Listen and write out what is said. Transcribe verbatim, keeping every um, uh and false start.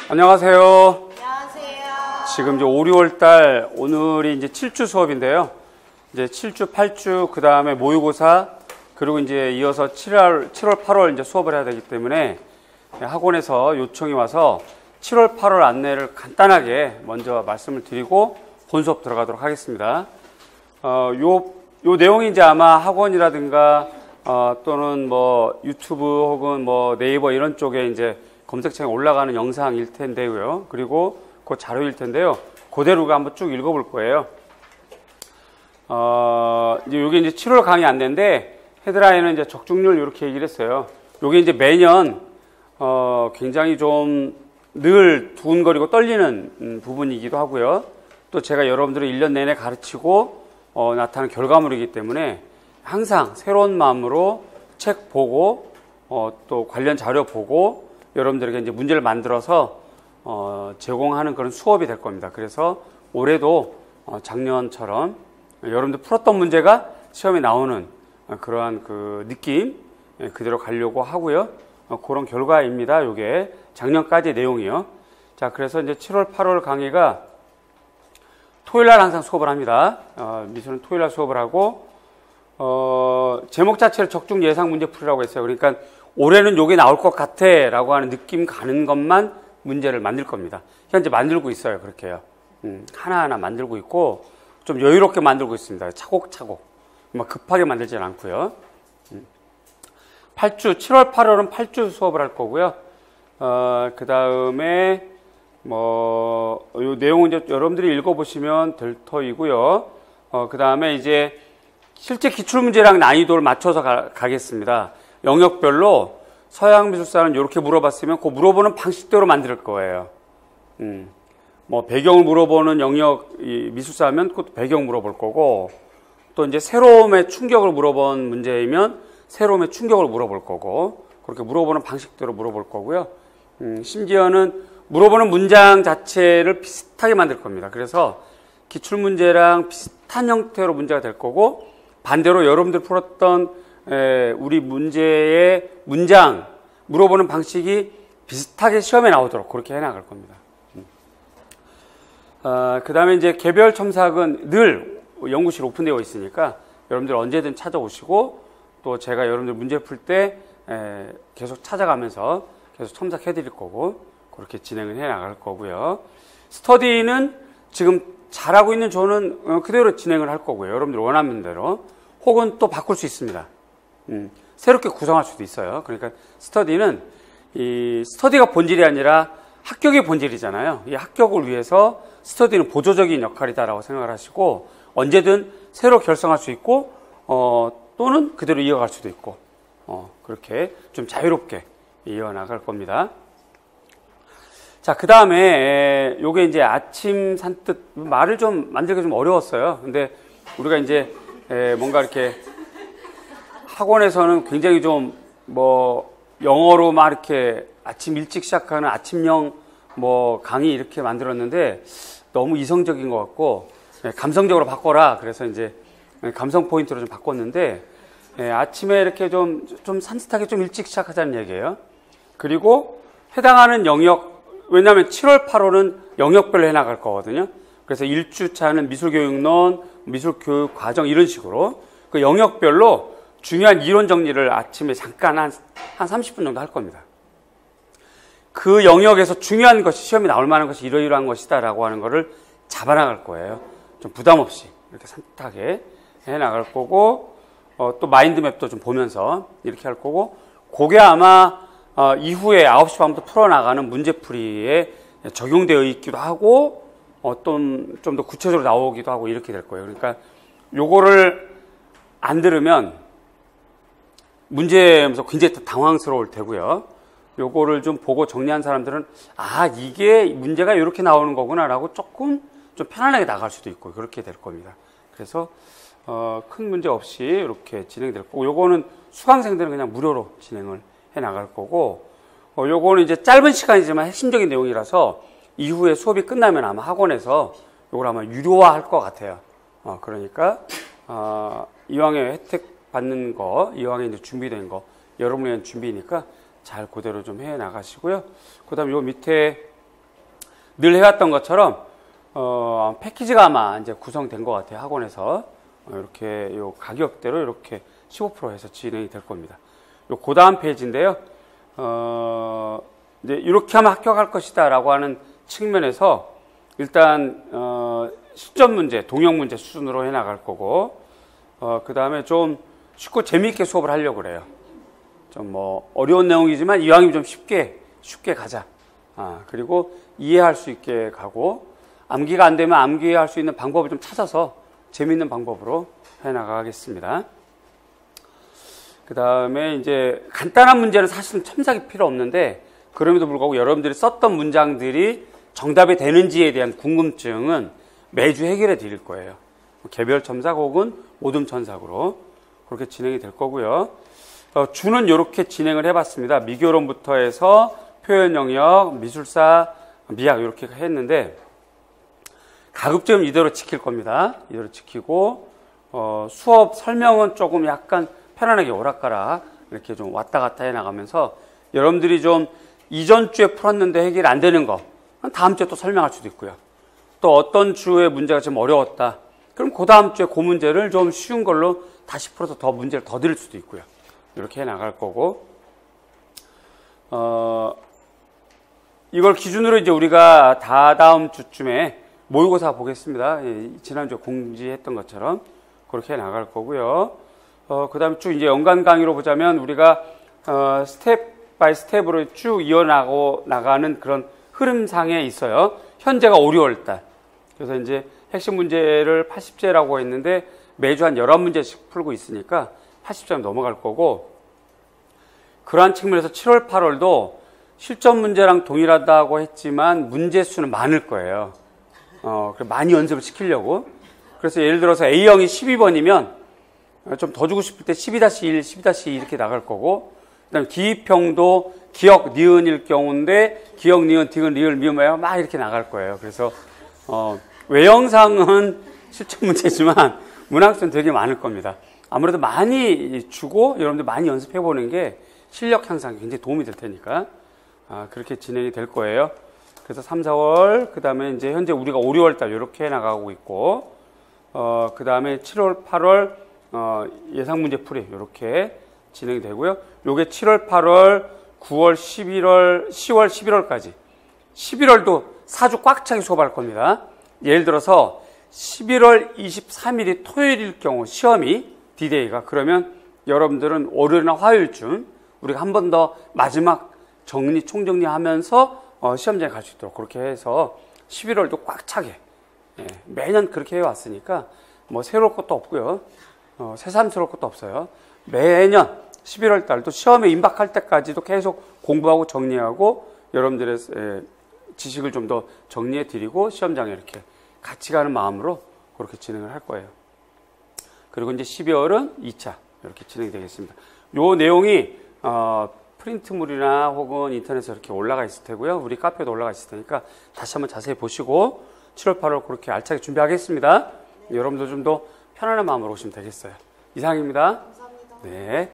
안녕하세요. 안녕하세요. 지금 이제 오, 유월 달 오늘이 이제 칠 주 수업인데요. 이제 칠 주, 팔 주, 그 다음에 모의고사, 그리고 이제 이어서 칠월, 칠월, 팔월 이제 수업을 해야 되기 때문에 학원에서 요청이 와서 칠월, 팔월 안내를 간단하게 먼저 말씀을 드리고 본 수업 들어가도록 하겠습니다. 어, 요, 요 내용이 이제 아마 학원이라든가 어, 또는 뭐 유튜브 혹은 뭐 네이버 이런 쪽에 이제 검색창에 올라가는 영상일 텐데요. 그리고 그 자료일 텐데요. 그대로가 한번 쭉 읽어볼 거예요. 어, 이제 요게 이제 칠월 강의 안내인데 헤드라인은 이제 적중률 이렇게 얘기를 했어요. 요게 이제 매년 어, 굉장히 좀 늘 두근거리고 떨리는 음, 부분이기도 하고요. 또 제가 여러분들을 일 년 내내 가르치고 어, 나타나는 결과물이기 때문에 항상 새로운 마음으로 책 보고 어, 또 관련 자료 보고 여러분들에게 이제 문제를 만들어서 어, 제공하는 그런 수업이 될 겁니다. 그래서 올해도 어, 작년처럼 여러분들 풀었던 문제가 시험에 나오는 어, 그러한 그 느낌 예, 그대로 가려고 하고요. 어, 그런 결과입니다. 요게 작년까지 내용이요. 자, 그래서 이제 칠월, 팔월 강의가 토요일 날 항상 수업을 합니다. 어, 미술은 토요일 날 수업을 하고 어, 제목 자체를 적중 예상 문제풀이라고 했어요. 그러니까 올해는 요게 나올 것 같아 라고 하는 느낌 가는 것만 문제를 만들 겁니다. 현재 만들고 있어요. 그렇게요. 음, 하나하나 만들고 있고 좀 여유롭게 만들고 있습니다. 차곡차곡. 막 급하게 만들지는 않고요. 음. 팔 주, 칠월, 팔월은 팔 주 수업을 할 거고요. 어, 그 다음에 뭐, 요 내용은 이제 여러분들이 읽어보시면 될 터이고요. 어, 그 다음에 이제 실제 기출문제랑 난이도를 맞춰서 가, 가겠습니다. 영역별로 서양 미술사는 이렇게 물어봤으면 그 물어보는 방식대로 만들 거예요. 음, 뭐 배경을 물어보는 영역 이 미술사면 그것도 배경 물어볼 거고 또 이제 새로움의 충격을 물어본 문제이면 새로움의 충격을 물어볼 거고 그렇게 물어보는 방식대로 물어볼 거고요. 음, 심지어는 물어보는 문장 자체를 비슷하게 만들 겁니다. 그래서 기출문제랑 비슷한 형태로 문제가 될 거고 반대로 여러분들 풀었던 에, 우리 문제의 문장 물어보는 방식이 비슷하게 시험에 나오도록 그렇게 해나갈 겁니다. 음. 어, 그 다음에 이제 개별 첨삭은 늘 연구실 오픈되어 있으니까 여러분들 언제든 찾아오시고 또 제가 여러분들 문제 풀 때 계속 찾아가면서 계속 첨삭해 드릴 거고 그렇게 진행을 해 나갈 거고요. 스터디는 지금 잘하고 있는 저는 그대로 진행을 할 거고요. 여러분들 원하는 대로 혹은 또 바꿀 수 있습니다. 음, 새롭게 구성할 수도 있어요. 그러니까 스터디는 이 스터디가 본질이 아니라 합격이 본질이잖아요. 이 합격을 위해서 스터디는 보조적인 역할이다라고 생각을 하시고 언제든 새로 결성할 수 있고 어, 또는 그대로 이어갈 수도 있고 어, 그렇게 좀 자유롭게 이어나갈 겁니다. 자, 그 다음에 요게 이제 아침 산뜻 말을 좀 만들기가 좀 어려웠어요. 근데 우리가 이제 에, 뭔가 이렇게 학원에서는 굉장히 좀 뭐 영어로 막 이렇게 아침 일찍 시작하는 아침형 뭐 강의 이렇게 만들었는데 너무 이성적인 것 같고 예, 감성적으로 바꿔라. 그래서 이제 감성 포인트로 좀 바꿨는데 예, 아침에 이렇게 좀, 좀 산뜻하게 좀 일찍 시작하자는 얘기예요. 그리고 해당하는 영역, 왜냐하면 칠월, 팔월은 영역별로 해나갈 거거든요. 그래서 일 주차는 미술교육론, 미술교육 과정 이런 식으로 그 영역별로 중요한 이론 정리를 아침에 잠깐 한, 한 삼십 분 정도 할 겁니다. 그 영역에서 중요한 것이 시험에 나올 만한 것이 이러이러한 것이다라고 하는 거를 잡아나갈 거예요. 좀 부담 없이 이렇게 산뜻하게 해나갈 거고 어, 또 마인드맵도 좀 보면서 이렇게 할 거고 그게 아마 어, 이후에 아홉 시 반부터 풀어나가는 문제풀이에 적용되어 있기도 하고 어, 좀 더 구체적으로 나오기도 하고 이렇게 될 거예요. 그러니까 요거를 안 들으면 문제에서 굉장히 당황스러울 테고요. 요거를 좀 보고 정리한 사람들은 아 이게 문제가 이렇게 나오는 거구나 라고 조금 좀 편안하게 나갈 수도 있고 그렇게 될 겁니다. 그래서 어, 큰 문제 없이 이렇게 진행될 거고 요거는 수강생들은 그냥 무료로 진행을 해 나갈 거고 어, 요거는 이제 짧은 시간이지만 핵심적인 내용이라서 이후에 수업이 끝나면 아마 학원에서 요걸 아마 유료화 할 것 같아요. 어, 그러니까 어, 이왕에 혜택 받는 거, 이왕에 이제 준비된 거 여러분의 준비니까 잘 그대로 좀 해 나가시고요. 그 다음에 요 밑에 늘 해왔던 것처럼 어, 패키지가 아마 이제 구성된 것 같아요. 학원에서 어, 이렇게 요 가격대로 이렇게 십오 퍼센트 해서 진행이 될 겁니다. 요 고다음 페이지인데요. 어, 이제 이렇게 하면 합격할 것이다라고 하는 측면에서 일단 어, 시점 문제, 동영 문제 수준으로 해 나갈 거고, 어, 그 다음에 좀 쉽고 재미있게 수업을 하려고 그래요. 좀 뭐 어려운 내용이지만 이왕이면 좀 쉽게 쉽게 가자. 아, 그리고 이해할 수 있게 가고, 암기가 안 되면 암기할 수 있는 방법을 좀 찾아서 재미있는 방법으로 해 나가겠습니다. 그 다음에 이제 간단한 문제는 사실은 첨삭이 필요 없는데, 그럼에도 불구하고 여러분들이 썼던 문장들이 정답이 되는지에 대한 궁금증은 매주 해결해 드릴 거예요. 개별 첨삭 혹은 모둠 첨삭으로 그렇게 진행이 될 거고요. 어, 주는 이렇게 진행을 해봤습니다. 미교론부터 해서 표현 영역, 미술사, 미학 이렇게 했는데, 가급적 이대로 지킬 겁니다. 이대로 지키고, 어, 수업 설명은 조금 약간 편안하게 오락가락 이렇게 좀 왔다 갔다 해 나가면서, 여러분들이 좀 이전 주에 풀었는데 해결이 안 되는 거 다음 주에 또 설명할 수도 있고요. 또 어떤 주의 문제가 좀 어려웠다, 그럼 그 다음 주에 그 문제를 좀 쉬운 걸로 다시 풀어서 더 문제를 더 드릴 수도 있고요. 이렇게 해 나갈 거고, 어, 이걸 기준으로 이제 우리가 다 다음 주쯤에 모의고사 보겠습니다. 예, 지난주에 공지했던 것처럼 그렇게 해 나갈 거고요. 어, 그 다음에 쭉 이제 연간 강의로 보자면 우리가 어, 스텝 바이 스텝으로 쭉 이어나고 나가는 그런 흐름상에 있어요. 현재가 오, 유월 달. 그래서 이제 핵심 문제를 팔십 제라고 했는데 매주 한 열한 문제씩 풀고 있으니까 팔십 점 넘어갈 거고, 그러한 측면에서 칠월, 팔월도 실전 문제랑 동일하다고 했지만 문제 수는 많을 거예요. 어, 많이 연습을 시키려고. 그래서 예를 들어서 A형이 십이 번이면 좀 더 주고 싶을 때 십이 다시 일, 십이 다시 이 이렇게 나갈 거고, 그 다음에 기입형도 기역, 니은일 경우인데 기역, 니은, 디귿, 리을, 미음, 막 이렇게 나갈 거예요. 그래서 어, 외형상은 실전 문제지만 문학수는 되게 많을 겁니다. 아무래도 많이 주고 여러분들 많이 연습해 보는 게 실력 향상에 굉장히 도움이 될 테니까 아, 그렇게 진행이 될 거예요. 그래서 삼, 사월, 그 다음에 이제 현재 우리가 오, 유월 달 이렇게 나가고 있고, 어, 그 다음에 칠월, 팔월 어, 예상 문제 풀이 이렇게 진행이 되고요. 요게 칠월, 팔월, 구월, 십일월, 시월, 십일월까지. 십일월도 사 주 꽉 차게 수업할 겁니다. 예를 들어서 십일월 이십삼일이 토요일일 경우 시험이 디데이가, 그러면 여러분들은 월요일이나 화요일쯤 우리가 한 번 더 마지막 정리, 총정리하면서 어, 시험장에 갈 수 있도록 그렇게 해서 십일월도 꽉 차게, 예, 매년 그렇게 해왔으니까 뭐 새로울 것도 없고요. 어, 새삼스러울 것도 없어요. 매년 십일월 달도 시험에 임박할 때까지도 계속 공부하고 정리하고 여러분들의 에, 지식을 좀 더 정리해 드리고 시험장에 이렇게 같이 가는 마음으로 그렇게 진행을 할 거예요. 그리고 이제 십이월은 이 차 이렇게 진행이 되겠습니다. 요 내용이 어, 프린트물이나 혹은 인터넷에 이렇게 올라가 있을 테고요. 우리 카페에도 올라가 있을 테니까 다시 한번 자세히 보시고 칠월, 팔월 그렇게 알차게 준비하겠습니다. 네. 여러분도 좀 더 편안한 마음으로 오시면 되겠어요. 이상입니다. 감사합니다. 네.